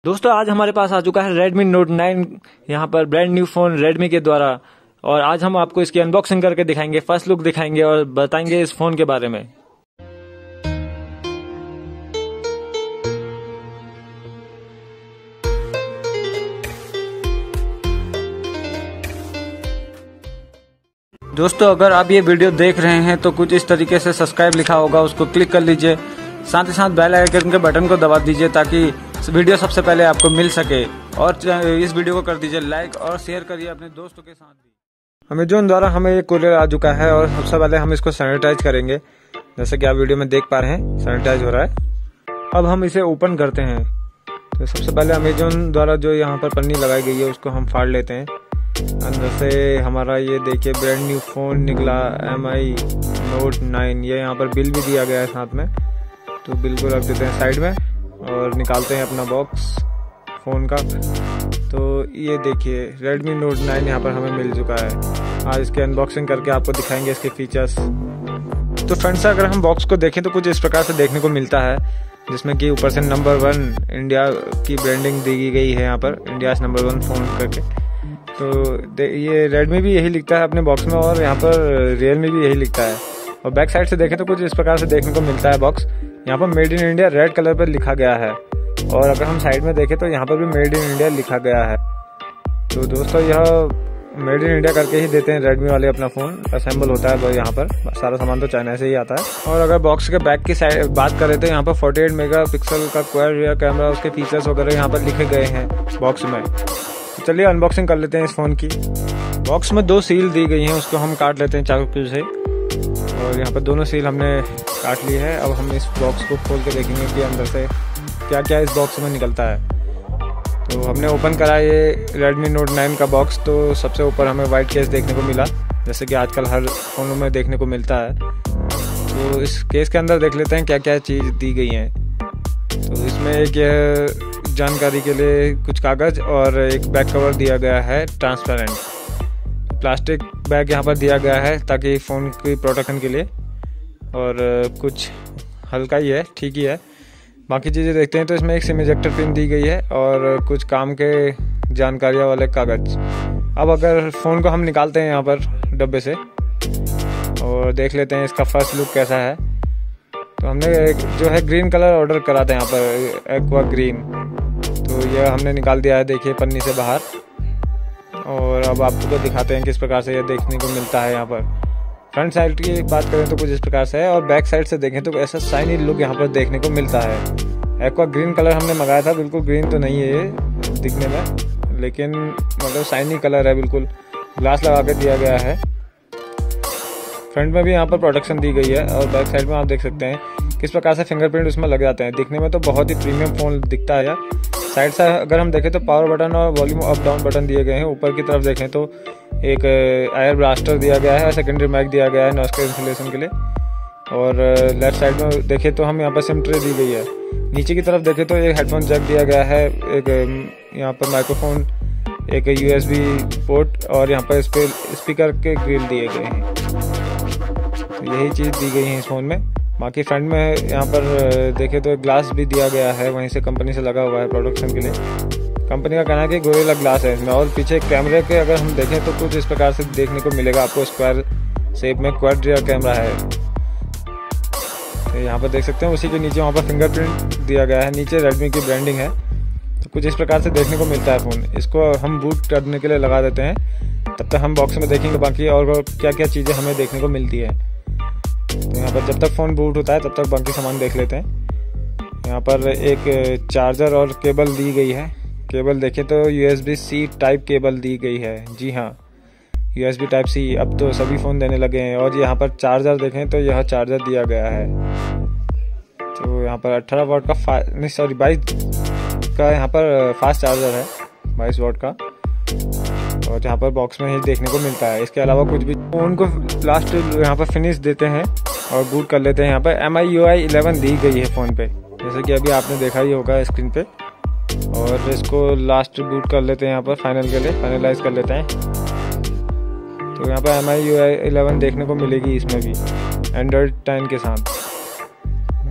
दोस्तों आज हमारे पास आ चुका है Redmi Note 9 यहाँ पर ब्रांड न्यू फ़ोन Redmi के द्वारा। और आज हम आपको इसकी अनबॉक्सिंग करके दिखाएंगे, फर्स्ट लुक दिखाएंगे और बताएंगे इस फ़ोन के बारे में। दोस्तों अगर आप ये वीडियो देख रहे हैं तो कुछ इस तरीके से सब्सक्राइब लिखा होगा, उसको क्लिक कर लीजिए। साथ ही साथ बेल आइकन के बटन को दबा दीजिए ताकि वीडियो सबसे पहले आपको मिल सके। और इस वीडियो को कर दीजिए लाइक और शेयर करिए अपने दोस्तों के साथ भी। अमेजोन द्वारा हमें ये कुरियर आ चुका है और सबसे पहले हम इसको सैनिटाइज करेंगे। जैसे कि आप वीडियो में देख पा रहे हैं सैनिटाइज हो रहा है। अब हम इसे ओपन करते हैं। तो सबसे पहले अमेजोन द्वारा जो यहाँ पर पन्नी लगाई गई है उसको हम फाड़ लेते हैं। अंदर से हमारा ये देखिए ब्रांड न्यू फ़ोन निकला Mi Note 9। ये यहाँ पर बिल भी दिया गया है साथ में, तो बिल को रख देते हैं साइड में और निकालते हैं अपना बॉक्स फ़ोन का। तो ये देखिए Redmi Note 9 यहाँ पर हमें मिल चुका है। आज इसके अनबॉक्सिंग करके आपको दिखाएंगे इसके फीचर्स। तो फ्रेंड्स अगर हम बॉक्स को देखें तो कुछ इस प्रकार से देखने को मिलता है, जिसमें कि ऊपर से नंबर 1 इंडिया की ब्रांडिंग दी गई है यहाँ पर, इंडिया नंबर 1 फ़ोन करके। तो ये Redmi भी यही लिखता है अपने बॉक्स में और यहाँ पर Realme भी यही लिखता है। और बैक साइड से देखें तो कुछ इस प्रकार से देखने को मिलता है बॉक्स। यहाँ पर made in India red colour पर लिखा गया है और अगर हम साइड में देखें तो यहाँ पर भी मेड इन इंडिया लिखा गया है। तो दोस्तों यह मेड इन इंडिया करके ही देते हैं Redmi वाले अपना फ़ोन। असेंबल होता है यहाँ पर, सारा सामान तो चाइना से ही आता है। और अगर बॉक्स के बैक की साइड बात करें तो यहाँ पर 48 मेगापिक्सल का क्वाड रियर कैमरा, उसके फीचर्स वगैरह यहाँ पर लिखे गए हैं बॉक्स में। तो चलिए अनबॉक्सिंग कर लेते हैं इस फ़ोन की। बॉक्स में 2 सील दी गई हैं, उसको हम काट लेते हैं चाकू से। और यहाँ पर दोनों सील हमने काट ली है। अब हम इस बॉक्स को खोल के देखेंगे कि अंदर से क्या क्या इस बॉक्स में निकलता है। तो हमने ओपन करा ये Redmi Note 9 का बॉक्स। तो सबसे ऊपर हमें वाइट केस देखने को मिला, जैसे कि आजकल हर फ़ोनों में देखने को मिलता है। तो इस केस के अंदर देख लेते हैं क्या क्या चीज़ दी गई हैं। तो इसमें एक जानकारी के लिए कुछ कागज़ और एक बैक कवर दिया गया है ट्रांसपेरेंट। प्लास्टिक बैग यहाँ पर दिया गया है ताकि फ़ोन की प्रोटेक्शन के लिए, और कुछ हल्का ही है, ठीक ही है। बाकी चीज़ें देखते हैं तो इसमें एक सिम इजेक्टर पिन दी गई है और कुछ काम के जानकारियाँ वाले कागज़। अब अगर फ़ोन को हम निकालते हैं यहाँ पर डब्बे से और देख लेते हैं इसका फर्स्ट लुक कैसा है। तो हमने जो है ग्रीन कलर ऑर्डर करा था यहाँ पर, एक्वा ग्रीन। तो यह हमने निकाल दिया है देखिए पन्नी से बाहर। और अब आपको दिखाते हैं किस प्रकार से यह देखने को मिलता है। यहाँ पर फ्रंट साइड की बात करें तो कुछ इस प्रकार से है और बैक साइड से देखें तो ऐसा शाइनी लुक यहाँ पर देखने को मिलता है। एक्वा ग्रीन कलर हमने मंगाया था, बिल्कुल ग्रीन तो नहीं है ये दिखने में, लेकिन मतलब शाइनी कलर है, बिल्कुल ग्लास लगा के दिया गया है। फ्रंट में भी यहाँ पर प्रोटेक्शन दी गई है और बैक साइड में आप देख सकते हैं किस प्रकार से फिंगरप्रिंट उसमें लग जाते हैं। दिखने में तो बहुत ही प्रीमियम फ़ोन दिखता है यार। साइड से अगर हम देखें तो पावर बटन और वॉल्यूम अप डाउन बटन दिए गए हैं। ऊपर की तरफ देखें तो एक एयर ब्लास्टर दिया गया है, सेकेंडरी माइक दिया गया है नॉइस कैंसिलेशन के लिए। और लेफ्ट साइड में देखें तो हम यहाँ पर सिम ट्रे दी गई है। नीचे की तरफ देखें तो एक हेडफोन जैक दिया गया है, एक यहाँ पर माइक्रोफोन, एक USB पोर्ट और यहाँ पर इस पर स्पीकर के ग्रिल दिए गए हैं। तो यही चीज़ दी गई है इस फ़ोन में। बाकी फ्रंट में यहाँ पर देखें तो ग्लास भी दिया गया है, वहीं से कंपनी से लगा हुआ है प्रोडक्शन के लिए। कंपनी का कहना है कि गोरिल्ला ग्लास है इसमें। और पीछे कैमरे के अगर हम देखें तो कुछ इस प्रकार से देखने को मिलेगा आपको, स्क्वायर शेप में क्वाड रियर कैमरा है। तो यहाँ पर देख सकते हैं उसी के नीचे वहाँ पर फिंगरप्रिंट दिया गया है, नीचे Redmi की ब्रांडिंग है। तो कुछ इस प्रकार से देखने को मिलता है फ़ोन। इसको हम बूट करने के लिए लगा देते हैं, तब तक हम बॉक्स में देखेंगे बाकी और क्या क्या चीज़ें हमें देखने को मिलती है। तो यहाँ पर जब तक फ़ोन बूट होता है तब तक बाकी सामान देख लेते हैं। यहाँ पर एक चार्जर और केबल दी गई है। केबल देखें तो USB-C टाइप केबल दी गई है। जी हाँ, USB टाइप C अब तो सभी फ़ोन देने लगे हैं। और यहाँ पर चार्जर देखें तो यह चार्जर दिया गया है। तो यहाँ पर 18 वाट का 22 का यहाँ पर फास्ट चार्जर है, 22 वाट का। और यहाँ पर बॉक्स में ही देखने को मिलता है। इसके अलावा कुछ भी फ़ोन को लास्ट यहाँ पर फिनिश देते हैं और बूट कर लेते हैं। यहाँ पर MIUI 11 दी गई है फ़ोन पे, जैसे कि अभी आपने देखा ही होगा स्क्रीन पे। और इसको लास्ट बूट कर लेते हैं यहाँ पर फाइनल के लिए, फाइनलाइज कर लेते हैं। तो यहाँ पर MIUI 11 देखने को मिलेगी इसमें भी, Android 10 के साथ।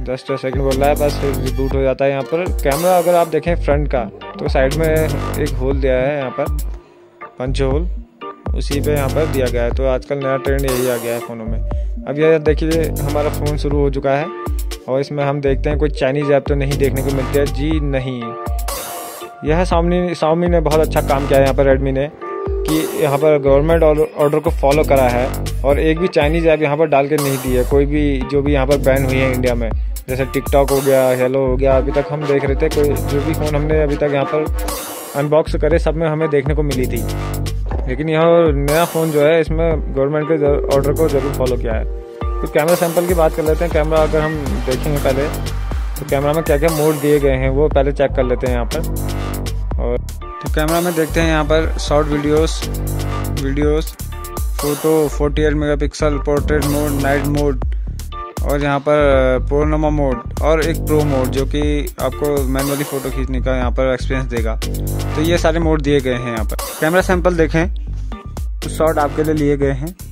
जस्ट सेकंड बोल रहा है, बस फिर रिबूट हो जाता है। यहाँ पर कैमरा अगर आप देखें फ्रंट का तो साइड में एक होल दिया है, यहाँ पर पंच होल, उसी पे यहाँ पर दिया गया है। तो आजकल नया ट्रेंड यही आ गया है फ़ोनों में। अब यह देखिए हमारा फ़ोन शुरू हो चुका है और इसमें हम देखते हैं कोई चाइनीज़ ऐप तो नहीं देखने को मिलती है। जी नहीं, यह शाओमी ने बहुत अच्छा काम किया है यहाँ पर रेडमी ने, कि यहाँ पर गवर्नमेंट ऑर्डर को फॉलो करा है और एक भी चाइनीज़ ऐप यहाँ पर डाल के नहीं दी है। कोई भी जो भी यहाँ पर बैन हुई है इंडिया में, जैसे टिकटॉक हो गया, हेलो हो गया, अभी तक हम देख रहे थे कोई जो भी फ़ोन हमने अभी तक यहाँ पर अनबॉक्स करे सब में हमें देखने को मिली थी। लेकिन यह नया फ़ोन जो है इसमें गवर्नमेंट के ऑर्डर को ज़रूर फॉलो किया है। तो कैमरा सैंपल की बात कर लेते हैं। कैमरा अगर हम देखेंगे पहले तो कैमरा में क्या क्या मोड दिए गए हैं वो पहले चेक कर लेते हैं यहाँ पर। और तो कैमरा में देखते हैं यहाँ पर short videos, photo 48 megapixel, portrait mode, night mode और यहाँ पर प्रोनोमा मोड और एक प्रो मोड जो कि आपको मैनुअली फ़ोटो खींचने का यहाँ पर एक्सपीरियंस देगा। तो ये सारे मोड दिए गए हैं यहाँ पर। कैमरा सैंपल देखें तो शॉट आपके लिए लिए गए हैं।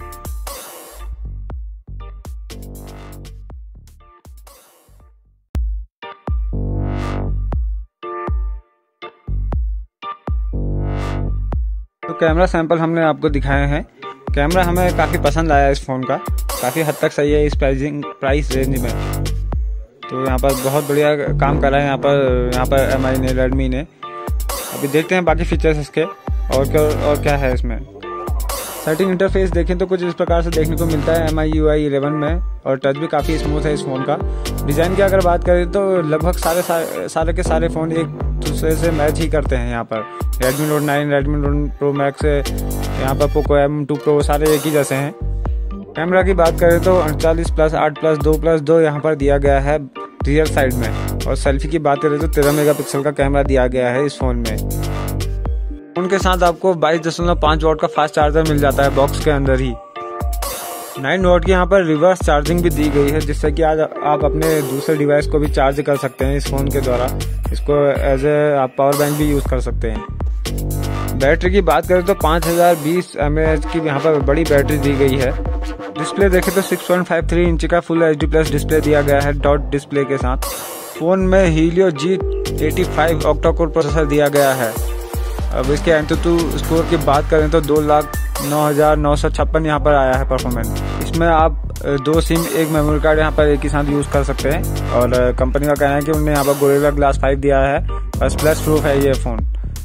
तो कैमरा सैंपल हमने आपको दिखाए हैं। कैमरा हमें काफ़ी पसंद आया इस फ़ोन का, काफ़ी हद तक सही है इस प्राइस रेंज में। तो यहाँ पर बहुत बढ़िया काम करा है यहाँ पर MI ने, रेडमी ने। अभी देखते हैं बाकी फीचर्स इसके और क्या है इसमें। सेटिंग इंटरफेस देखें तो कुछ इस प्रकार से देखने को मिलता है MI UI 11 में और टच भी काफ़ी स्मूथ है इस फ़ोन का। डिज़ाइन की अगर बात करें तो लगभग सारे के सारे फ़ोन एक दूसरे से मैच ही करते हैं। यहाँ पर Redmi Note 9, Redmi Note Pro Max, यहाँ पर Poco M2 Pro सारे एक ही जैसे हैं। कैमरा की बात करें तो 48+, 8+, 2+2 यहाँ पर दिया गया है रियर साइड में। और सेल्फी की बात करें तो 13 मेगापिक्सल का कैमरा दिया गया है इस फ़ोन में। फ़ोन के साथ आपको 22.5 वॉट का फास्ट चार्जर मिल जाता है बॉक्स के अंदर ही। 9 वॉट की यहाँ पर रिवर्स चार्जिंग भी दी गई है, जिससे कि आज आप अपने दूसरे डिवाइस को भी चार्ज कर सकते हैं इस फ़ोन के द्वारा। इसको एज ए आप पावर बैंक भी यूज़ कर सकते हैं। बैटरी की बात करें तो 5020 mAh की यहाँ पर बड़ी बैटरी दी गई है। डिस्प्ले देखें तो 6.53 इंच का फुल HD+ डिस्प्ले दिया गया है डॉट डिस्प्ले के साथ। फ़ोन में Helio G85 octa core processor दिया गया है। अब इसके AnTuTu स्कोर की बात करें तो 2,09,956 यहाँ पर आया है परफॉर्मेंस। इसमें आप 2 सिम, 1 मेमोरी कार्ड यहाँ पर एक ही साथ यूज़ कर सकते हैं। और कंपनी का कहना है कि उन्होंने यहाँ पर गोरिल्ला ग्लास 5 दिया है और स्प्लैश प्रूफ है ये फ़ोन।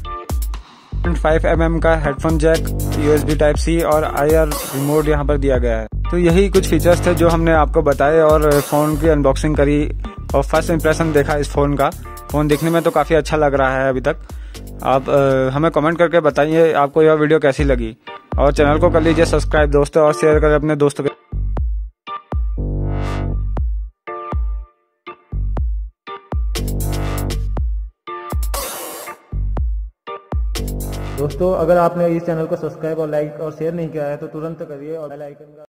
5 mm का हेडफोन जैक, USB Type-C और IR रिमोट यहाँ पर दिया गया है। तो यही कुछ फीचर्स थे जो हमने आपको बताए और फ़ोन की अनबॉक्सिंग करी और फर्स्ट इंप्रेशन देखा इस फ़ोन का। फ़ोन दिखने में तो काफ़ी अच्छा लग रहा है अभी तक। आप हमें कमेंट करके बताइए आपको यह वीडियो कैसी लगी और चैनल को कर लीजिए सब्सक्राइब दोस्तों और शेयर करें अपने दोस्तों के। दोस्तों अगर आपने इस चैनल को सब्सक्राइब और लाइक और शेयर नहीं किया है तो तुरंत करिए और बेल आइकन का